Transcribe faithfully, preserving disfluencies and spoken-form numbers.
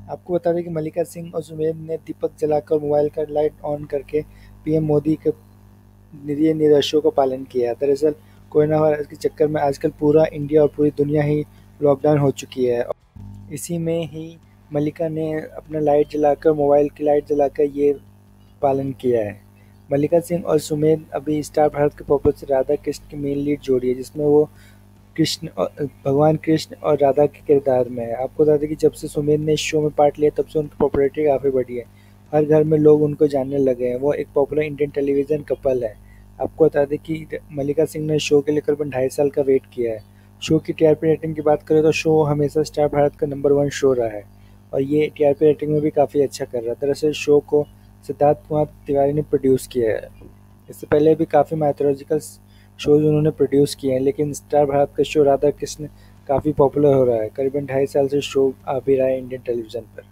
आपको बता दें कि मल्लिका सिंह और सुमेध ने दीपक जलाकर मोबाइल का लाइट ऑन करके पीएम मोदी के दिए निर्देशों का पालन किया। दरअसल कोरोना वायरस के चक्कर में आजकल पूरा इंडिया और पूरी दुनिया ही लॉकडाउन हो चुकी है। इसी में ही मल्लिका ने अपना लाइट जलाकर मोबाइल की लाइट जलाकर ये पालन किया है। मल्लिका सिंह और सुमेध अभी स्टार भारत के पॉपुलर राधा कृष्ण की मेन लीड जोड़ी है, जिसमें वो कृष्ण और भगवान कृष्ण और राधा के किरदार में है। आपको बता दें कि जब से सुमेध ने इस शो में पार्ट लिया तब से उनकी पॉपुलैरिटी काफ़ी बढ़ी है। हर घर में लोग उनको जानने लगे हैं। वो एक पॉपुलर इंडियन टेलीविज़न कपल है। आपको बता दें कि मल्लिका सिंह ने शो के लिए करीबन ढाई साल का वेट किया है। शो की टीआरपी रेटिंग की बात करें तो शो हमेशा स्टार भारत का नंबर वन शो रहा है और ये टीआरपी रेटिंग में भी काफ़ी अच्छा कर रहा है। दरअसल शो को सिद्धार्थ कुमार तिवारी ने प्रोड्यूस किया है। इससे पहले भी काफ़ी माइथोलॉजिकल शोज उन्होंने प्रोड्यूस किए हैं, लेकिन स्टार भारत का शो राधा कृष्ण काफ़ी पॉपुलर हो रहा है। करीबन ढाई साल से शो आ भी रहा है इंडियन टेलीविज़न पर।